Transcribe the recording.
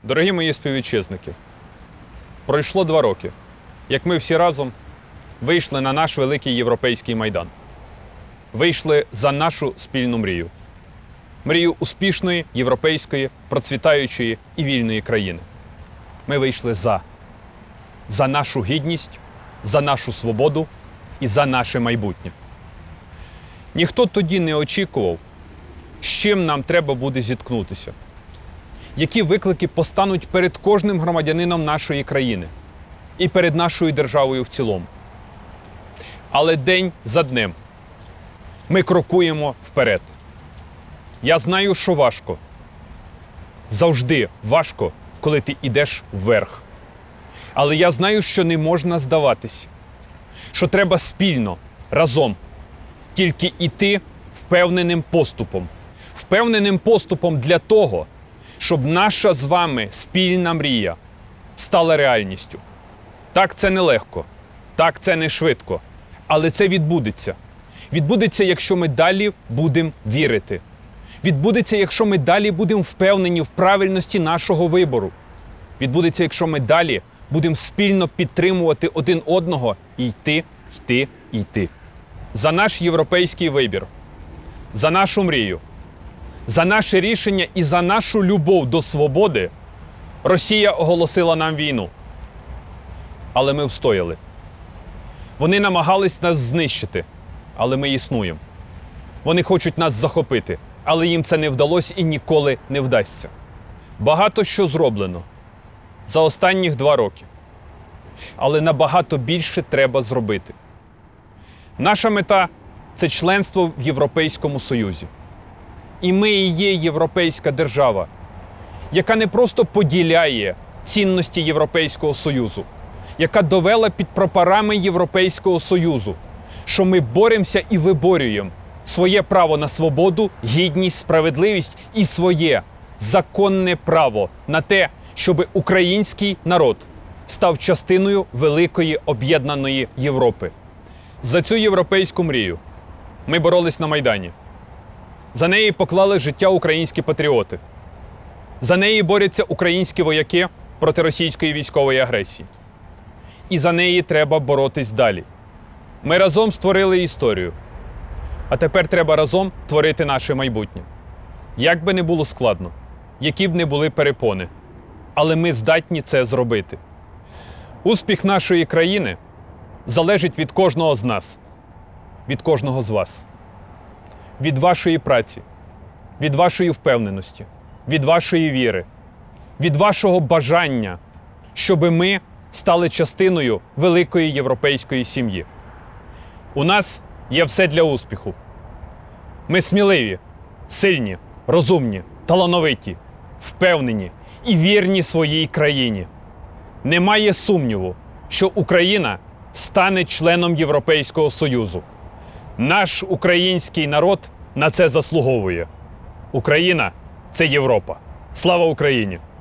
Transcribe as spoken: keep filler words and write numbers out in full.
Дорогі мої співвітчизники, пройшло два роки, як ми всі разом вийшли на наш великий європейський майдан. Вийшли за нашу спільну мрію. Мрію успішної, європейської, процвітаючої і вільної країни. Ми вийшли за. За нашу гідність, за нашу свободу і за наше майбутнє. Ніхто тоді не очікував, з чим нам треба буде зіткнутися. Які виклики постануть перед кожним громадянином нашої країни і перед нашою державою в цілому. Але день за днем ми крокуємо вперед. Я знаю, що важко. Завжди важко, коли ти йдеш вверх. Але я знаю, що не можна здаватись. Що треба спільно, разом, тільки йти впевненим поступом. Впевненим поступом для того, щоб наша з вами спільна мрія стала реальністю. Так, це нелегко, так, це не швидко, але це відбудеться. Відбудеться, якщо ми далі будемо вірити. Відбудеться, якщо ми далі будемо впевнені в правильності нашого вибору. Відбудеться, якщо ми далі будемо спільно підтримувати один одного і йти, йти, йти. За наш європейський вибір, за нашу мрію, за наше рішення і за нашу любов до свободи Росія оголосила нам війну. Але ми встояли. Вони намагались нас знищити, але ми існуємо. Вони хочуть нас захопити, але їм це не вдалося і ніколи не вдасться. Багато що зроблено за останніх два роки. Але набагато більше треба зробити. Наша мета – це членство в Європейському Союзі. І ми і є європейська держава, яка не просто поділяє цінності Європейського Союзу, яка довела під прапорами Європейського Союзу, що ми боремося і виборюємо своє право на свободу, гідність, справедливість і своє законне право на те, щоб український народ став частиною великої об'єднаної Європи. За цю європейську мрію ми боролись на Майдані. За неї поклали життя українські патріоти. За неї борються українські вояки проти російської військової агресії. І за неї треба боротись далі. Ми разом створили історію. А тепер треба разом творити наше майбутнє. Як би не було складно, які б не були перепони, але ми здатні це зробити. Успіх нашої країни залежить від кожного з нас, від кожного з вас. Від вашої праці, від вашої впевненості, від вашої віри, від вашого бажання, щоб ми стали частиною великої європейської сім'ї. У нас є все для успіху. Ми сміливі, сильні, розумні, талановиті, впевнені і вірні своїй країні. Немає сумніву, що Україна стане членом Європейського Союзу. Наш український народ на це заслуговує. Україна – це Європа. Слава Україні!